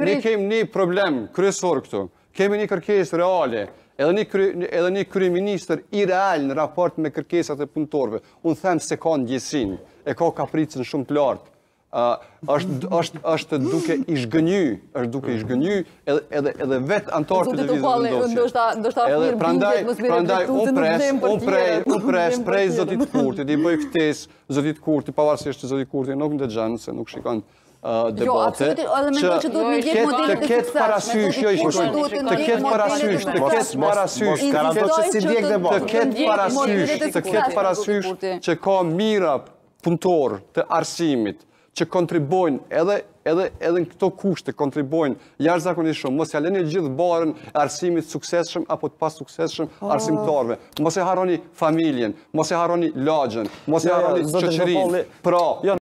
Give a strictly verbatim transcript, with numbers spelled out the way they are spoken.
ne kemi një problem kryesor këtu. Kemi një kërkesë reale, edhe një, kry, edhe një kryeministër i real në raport me kërkesat e punëtorëve. Unë them se ka ndjesin, e ka kapricën shumë të lartë. Uh, është, është, është duke i zhgënjy, është duke i zhgënjy edhe, edhe, edhe vetë antarë të televizionit ndoshin. Edhe prandaj, prandaj unë pres, unë prej, unë pres prej zotit Kurtit, i bëj ftesë zotit Kurtit, pavarësisht që zotit Kurti nuk ndëgjon se nuk shikon debate, që të ketë parasysh, jo i shikojnë, të ketë parasysh, të ketë parasysh, të ketë parasysh, të ketë parasysh që ka mira punëtor të arsimit, që kontribojnë edhe edhe edhe në këto kushte kontribojnë jashtëzakonisht shumë. Mos ja lëni gjithë barën e arsimit suksesshëm apo të pasuksesshëm arsimtarëve. Mos e harroni familjen, mos e harroni lagjën, mos e harroni shoqërinë. Pra